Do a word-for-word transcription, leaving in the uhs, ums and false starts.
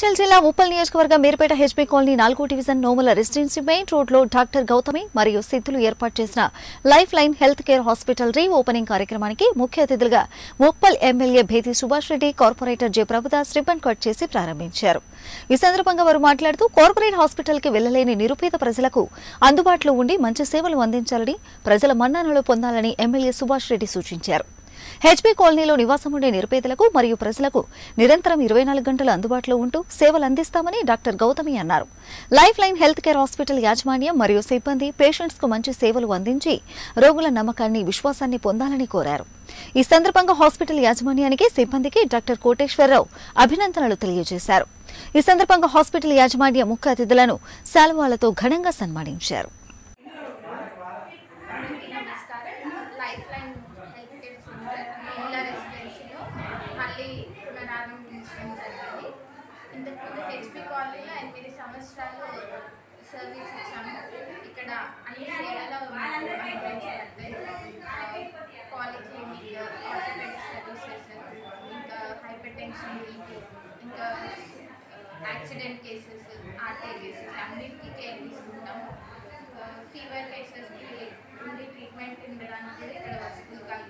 మేడ్చల్ జిల్లా ఉప్పల్ నియోజకవర్గం Meerpet HP colony నాలుగో డివిజన్ నోముల రెసిడెన్సీ మెయిన్ రోడ్లో డాక్టర్ గౌతమి మరియు సిద్ధులు ఏర్పాటు చేసిన life line health care hospital reopening కార్యక్రమానికి ముఖ్య అతిథులుగా Uppal MLA Bhethi Subhash Reddy, corporator J Prabhudas ribbon cut చేసి ప్రారంభించారు. ఈ సందర్భంగా వారు మాట్లాడుతూ కార్పొరేట్ హాస్పిటల్ కి వెళ్లలేని నిరుపేద ప్రజలకు అందుబాటులో ఉండి మంచి సేవలు అందించాలని, ప్రజల మన్ననలు పొందాలని ఎమ్మెల్యే సుభాష్ రెడ్డి సూచించారు. హెచ్పీ కాలనీలో నివాసం ఉండే నిరుపేదలకు మరియు ప్రజలకు నిరంతరం ఇరవై నాలుగు గంటలు అందుబాటులో ఉంటూ సేవలు అందిస్తామని డాక్టర్ గౌతమి అన్నారు. Life line health care hospital యాజమాన్యం మరియు సిబ్బంది పేషెంట్స్ కు మంచి సేవలు అందించి రోగుల నమ్మకాన్ని, విశ్వాసాన్ని పొందాలని కోరారు. ఈ సందర్భంగా హాస్పిటల్ యాజమాన్యానికి, సిబ్బందికి డాక్టర్ కోటేశ్వరరావు అభినందనలు తెలియజేశారు. ఈ సందర్భంగా హాస్పిటల్ యాజమాన్య ముఖ్య అతిథులను శాలువాలతో ఘనంగా సన్మానించారు. ఇంతకుముందు హెచ్పీ కాలనీలో ఎనిమిది సంవత్సరాలు సర్వీస్ ఇచ్చాము. ఇక్కడ అన్ని సేవలు అనుభవించబడతాయి. పాలిక్లినిక్, ఆర్థోపెడిక్ సర్వీసెస్, ఇంకా హైపర్ టెన్షన్, ఇంకా యాక్సిడెంట్ కేసెస్, ఆర్టీ కేసెస్ అన్నిటికీ కేర్ తీసుకుంటాము. ఫీవర్ కేసెస్కి ఉండి ట్రీట్మెంట్ ఉండడానికి ఇక్కడ వసతులు